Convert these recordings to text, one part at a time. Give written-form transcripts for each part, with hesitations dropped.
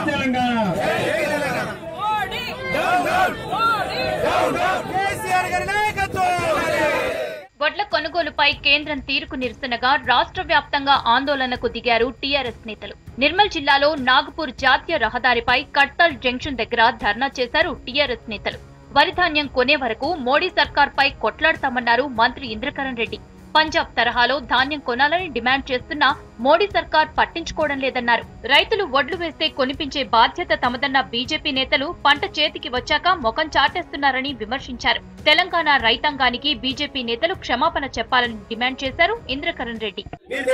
వడ్ల కొనుగోలుపై కేంద్రం తీరుకు నిరసనగా రాష్ట్ర వ్యాప్తంగా ఆందోళనకు దిగారు టీఆర్ఎస్ నేతలు. నిర్మల్ జిల్లాలో నాగపూర్ జాతీయ రహదారిపై కట్టల్ జంక్షన్ దగ్గర ధర్నా చేశారు టీఆర్ఎస్ నేతలు. వరి ధాన్యం కొనే వరకు మోడీ సర్కార్పై కొట్లాడతామన్నారు మంత్రి ఇంద్రకరణ్ రెడ్డి. పంజాబ్ తరహాలో ధాన్యం కొనాలని డిమాండ్ చేస్తున్నా మోడీ సర్కార్ పట్టించుకోవడం లేదన్నారు. రైతులు వడ్లు వేస్తే కొనిపించే బాధ్యత తమదన్న బీజేపీ నేతలు పంట చేతికి వచ్చాక ముఖం చాటేస్తున్నారని విమర్శించారు. తెలంగాణ రైతాంగానికి బీజేపీ నేతలు క్షమాపణ చెప్పాలని డిమాండ్ చేశారు ఇంద్రకరణ్ రెడ్డి.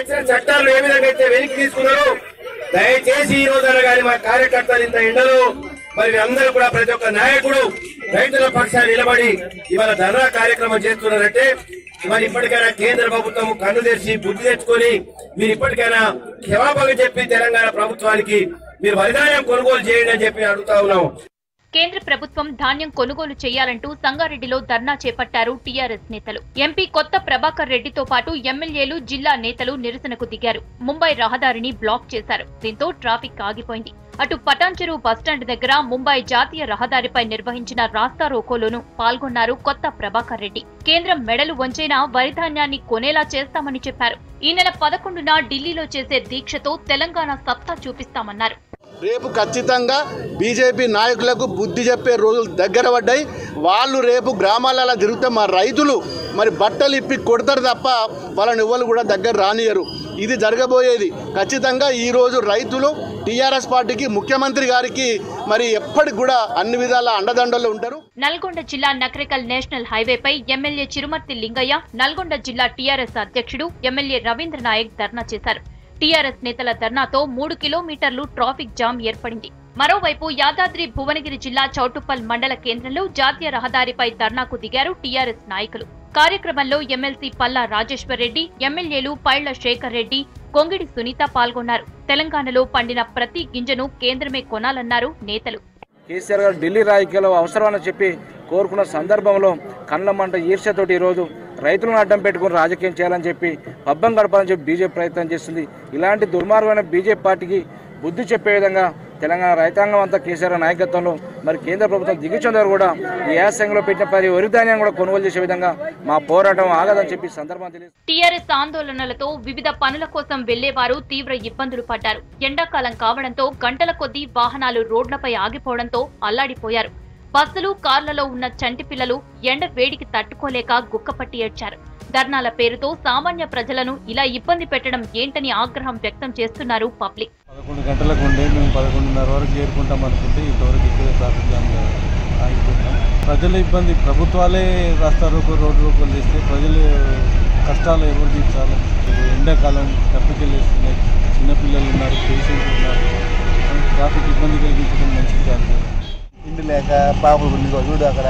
దయచేసి ఈ రోజున గాని మా కార్యకర్తలు ఇంత ఎండలో మరి అందరూ కూడా ప్రతి ఒక్క నాయకుడు రైతుల పక్షాన్ని నిలబడి ఇవాళ ధర్నా కార్యక్రమం చేస్తున్నారంటే మరి ఇప్పటికైనా కేంద్ర ప్రభుత్వం కన్ను తెరిచి బుద్ధి తెచ్చుకొని మీరు ఇప్పటికైనా క్షమాపణ చెప్పి తెలంగాణ ప్రభుత్వానికి మీరు వరిధాన్యం కొనుగోలు చేయండి అని చెప్పి అడుగుతా ఉన్నాము. కేంద్ర ప్రభుత్వం ధాన్యం కొనుగోలు చేయాలంటూ సంగారెడ్డిలో ధర్నా చేపట్టారు టీఆర్ఎస్ నేతలు. ఎంపీ కొత్త ప్రభాకర్ రెడ్డితో పాటు ఎమ్మెల్యేలు, జిల్లా నేతలు నిరసనకు దిగారు. ముంబై రహదారిని బ్లాక్ చేశారు. దీంతో ట్రాఫిక్ ఆగిపోయింది. అటు పటాన్చెరు బస్టాండ్ దగ్గర ముంబై జాతీయ రహదారిపై నిర్వహించిన రాస్తా రోకోలోనూ పాల్గొన్నారు కొత్త ప్రభాకర్ రెడ్డి. కేంద్రం మెడలు వంచైనా వరి ధాన్యాన్ని కొనేలా చేస్తామని చెప్పారు. ఈ నెల 11న ఢిల్లీలో చేసే దీక్షతో తెలంగాణ సత్తా చూపిస్తామన్నారు. రేపు ఖచ్చితంగా బీజేపీ నాయకులకు బుద్ధి చెప్పే రోజులు దగ్గర పడ్డాయి. వాళ్ళు రేపు గ్రామాలలో తిరిగితే మా రైతులు మరి బట్టలు ఇప్పి కొడతారు తప్ప వాళ్ళని ఎవరు కూడా దగ్గర రానియరు. ఇది జరగబోయేది. ఖచ్చితంగా ఈరోజు రైతులు టీఆర్ఎస్ పార్టీకి, ముఖ్యమంత్రి గారికి మరి ఎప్పటికి కూడా అన్ని విధాల అండదండలు ఉంటారు. నల్గొండ జిల్లా నకరేకల్ నేషనల్ హైవేపై ఎమ్మెల్యే చిరుమర్తి లింగయ్య, నల్గొండ జిల్లా టీఆర్ఎస్ అధ్యక్షుడు ఎమ్మెల్యే రవీంద్ర నాయక్ ధర్నా చేశారు. టీఆర్ఎస్ నేతల ధర్నాతో 3 కిలోమీటర్లు ట్రాఫిక్ జామ్ ఏర్పడింది. మరోవైపు యాదాద్రి భువనగిరి జిల్లా చౌటుప్పల్ మండల కేంద్రంలో జాతీయ రహదారిపై ధర్నాకు దిగారు టీఆర్ఎస్ నాయకులు. కార్యక్రమంలో ఎమ్మెల్సీ పల్లా రాజేశ్వర్ రెడ్డి, ఎమ్మెల్యేలు పైళ్ల శేఖర్ రెడ్డి, కొంగిడి సునీత పాల్గొన్నారు. తెలంగాణలో పండిన ప్రతి గింజను కేంద్రమే కొనాలన్నారు నేతలు. కేసీఆర్ గారు ఢిల్లీ రాజకీయాలు అవసరమని చెప్పి కోరుకున్న సందర్భంలో కళ్ళ మంట ఈర్ష్యతోటి ఈరోజు రైతులను అడ్డం పెట్టుకుని రాజకీయం చేయాలని చెప్పి పబ్బం గడపాలని చెప్పి బీజేపీ ప్రయత్నం చేస్తుంది. ఇలాంటి దుర్మార్గమైన బీజేపీ పార్టీకి బుద్ధి చెప్పే విధంగా తెలంగాణ రైతాంగం అంతా కేసీఆర్ నాయకత్వంలో మరి కేంద్ర ప్రభుత్వం దిగుచుందరు కూడా ఈ యాసంగిలో పెట్టిన పది వరి ధాన్యాన్ని కూడా కొనుగోలు చేసే విధంగా మా పోరాటం ఆగదని చెప్పి సందర్భం తెలియదు. టీఆర్ఎస్ ఆందోళనలతో వివిధ పనుల కోసం వెళ్లేవారు తీవ్ర ఇబ్బందులు పడ్డారు. ఎండాకాలం కావడంతో గంటల కొద్దీ వాహనాలు రోడ్లపై ఆగిపోవడంతో అల్లాడిపోయారు. బస్సులు, కార్లలో ఉన్న చంటి పిల్లలు ఎండ వేడికి తట్టుకోలేక గుక్కపట్టి ఏడ్చారు. ధర్నాల పేరుతో సామాన్య ప్రజలను ఇలా ఇబ్బంది పెట్టడం ఏంటని ఆగ్రహం వ్యక్తం చేస్తున్నారు పబ్లిక్. 11 గంటలకు ఉండే మేము 11:30 వరకు చేరుకుంటాం అనుకుంటే ఇంతవరకు ఇక్కడ ట్రాఫిక్ జామ్ ఆగిపోతాం. ప్రజల ఇబ్బంది ప్రభుత్వాలే రాస్తా రోడ్డు రోకోలు చేస్తే ప్రజలు కష్టాలు ఎవరు తీర్చాలి? ఎండాకాలం తప్పికెళ్ళేస్తున్నాయి, చిన్నపిల్లలు ఉన్నారు, పేషెంట్లు ఉన్నారు. ట్రాఫిక్ ఇబ్బంది కలిగించడం మంచిది కాదు. ఇంటి లేక పాపలు ఉంది చూడు అక్కడ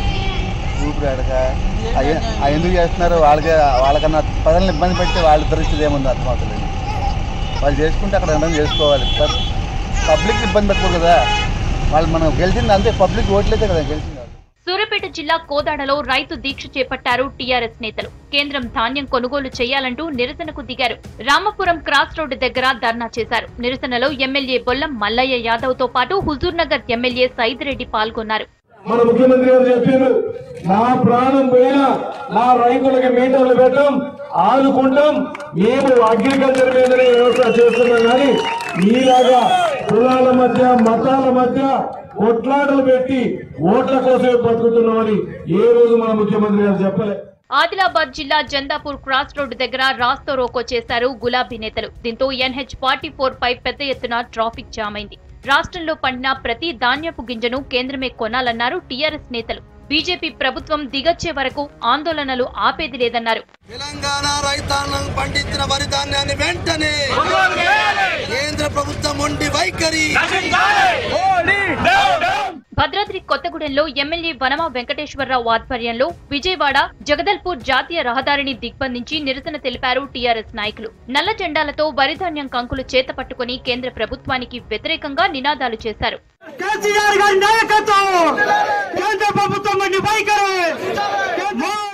ఊపిరి అడక ఎందుకు చేస్తున్నారు? వాళ్ళకన్నా ప్రజలను ఇబ్బంది పెడితే వాళ్ళ పరిస్థితి ఏముందో అర్థమవుతలేదు. వాళ్ళు చేసుకుంటే అక్కడ అందరం చేసుకోవాలి. పబ్లిక్ ఇబ్బంది పెట్టకూడదు కదా. వాళ్ళు మనం గెలిచింది అంతే, పబ్లిక్ ఓట్లయితే కదా గెలిచింది. సూర్యాపేట జిల్లా కోదాడలో రైతు దీక్ష చేపట్టారు టీఆర్ఎస్ నేతలు. కేంద్రం ధాన్యం కొనుగోలు చేయాలంటూ నిరసనకు దిగారు. రామపురం క్రాస్ రోడ్డు దగ్గర ధర్నా చేశారు. నిరసనలో ఎమ్మెల్యే బొల్లం మల్లయ్య యాదవ్ తో పాటు హుజూర్ నగర్ ఎమ్మెల్యే సైద్ రెడ్డి పాల్గొన్నారు. మన ముఖ్యమంత్రి గారు చెప్పారు, నా ప్రాణం పోయినా నా రైతులకి మీటర్లు పెట్టాం, ఆదుకుంటాం, మేము అగ్రికల్చర్ మీదనే వ్యవసాయం చేస్తున్నాం. కానీ మీలాగా కులాల మధ్య, మతాల మధ్య కొట్లాటలు పెట్టి ఓట్ల కోసమే బతుకుతున్నామని ఏ రోజు మన ముఖ్యమంత్రి గారు చెప్పలే. ఆదిలాబాద్ జిల్లా జందాపూర్ క్రాస్ రోడ్డు దగ్గర రాస్తా రోకో చేశారు గులాబీ నేతలు. దీంతో NH-44 పై పెద్ద ఎత్తున ట్రాఫిక్ జామ్ అయింది. రాష్ట్రంలో పండిన ప్రతి ధాన్యపు గింజను కేంద్రమే కొనాలన్నారు టీఆర్ఎస్ నేతలు. బీజేపీ ప్రభుత్వం దిగొచ్చే వరకు ఆందోళనలు ఆపేది లేదన్నారు. తెలంగాణ రైతాంగం పండించిన వరి ధాన్యాన్ని వెంటనే కేంద్ర ప్రభుత్వం ఉండి వైఖరి. భద్రాద్రి కొత్తగూడెంలో ఎమ్మెల్యే వనమా వెంకటేశ్వరరావు ఆధ్వర్యంలో విజయవాడ జగదల్పూర్ జాతీయ రహదారిని దిగ్బంధించి నిరసన తెలిపారు టీఆర్ఎస్ నాయకులు. నల్ల జెండాలతో వరిధాన్యం కంకులు చేతపట్టుకుని కేంద్ర ప్రభుత్వానికి వ్యతిరేకంగా నినాదాలు చేశారు. కేసీఆర్ గారి నాయకత్వం, కేంద్ర ప్రభుత్వం వైఖరి.